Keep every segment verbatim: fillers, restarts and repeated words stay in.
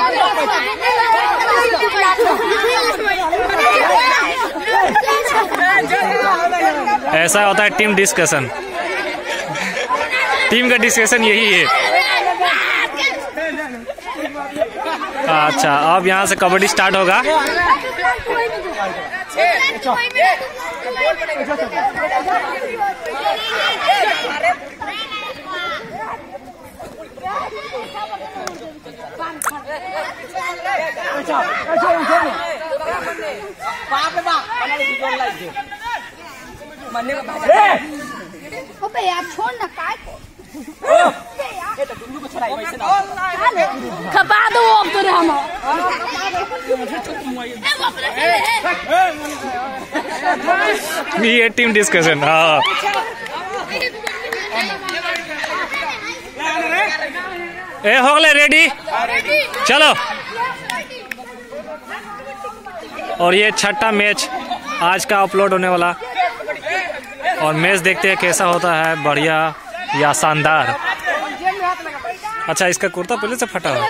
ऐसा होता है टीम डिस्कशन। टीम का डिस्कशन यही है। अच्छा, अब यहाँ से कबड्डी स्टार्ट होगा। यार छोड़ ना काय खपा दो अब तो हम ये टीम डिस्कशन। हाँ, ए हो गए रेडी, चलो। और ये छठा मैच आज का अपलोड होने वाला, और मैच देखते हैं कैसा होता है, बढ़िया या शानदार। अच्छा, इसका कुर्ता पहले से फटा हुआ।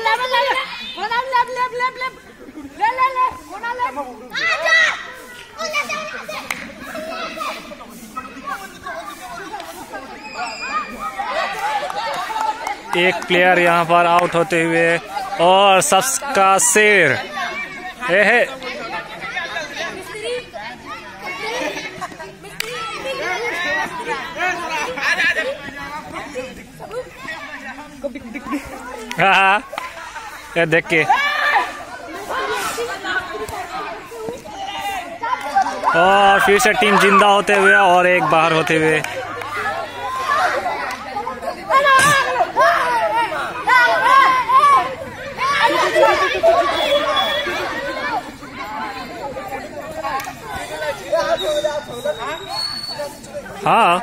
एक प्लेयर यहाँ पर आउट होते हुए, और सबका शेर है। हाँ, ये देख के। और फिर से टीम जिंदा होते हुए और एक बाहर होते हुए। हाँ,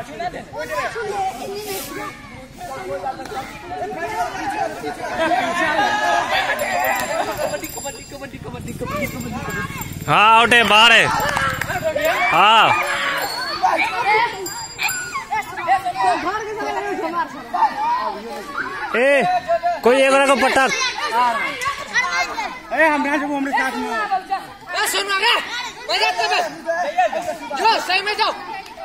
हाँ आउट है, बाहर है। हाँ, ए कोई एक को पटक। ए हम हमारे साथ में सुन रे, जो सही में जाओ।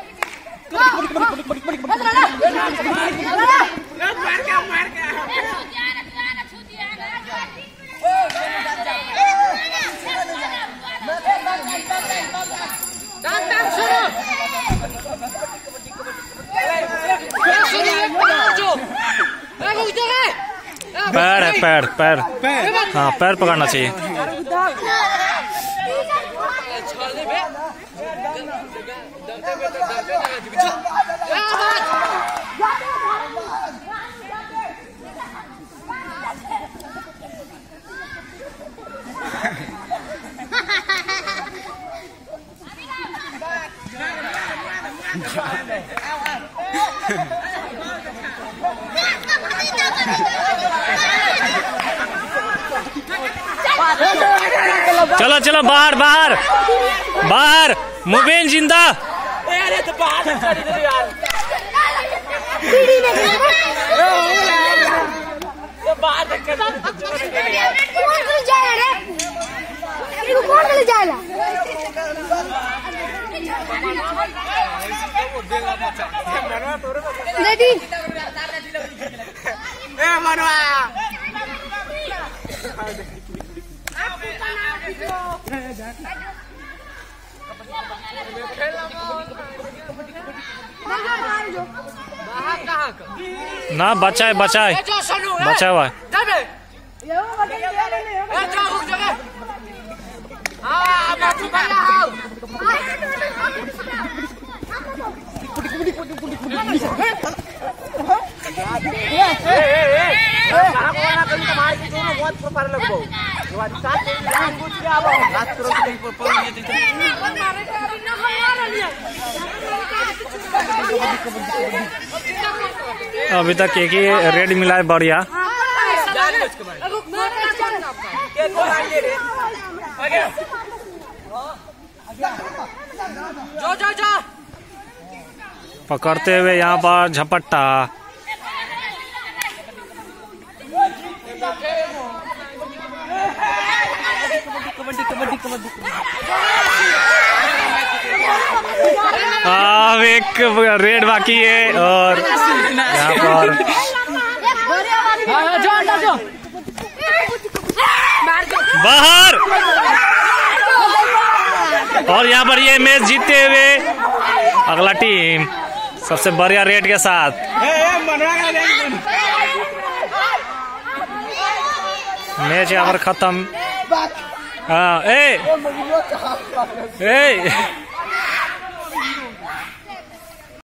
पैर है, पैर पैर हाँ, पैर पकड़ना चाहिए। चलो चलो, बाहर बाहर बाहर। मुबीन जिंदा। ना बचाए बचाए बचा हुआ है। अभी तक एक ही रेड मिला है, बढ़िया। पकड़ते हुए यहाँ पर झपट्टा। अब एक रेड बाकी है और यहाँ पर बाहर। और यहाँ पर ये मैच जीतते हुए अगला टीम सबसे बढ़िया रेट के साथ। मैच यहाँ पर खत्म। हाँ ए ए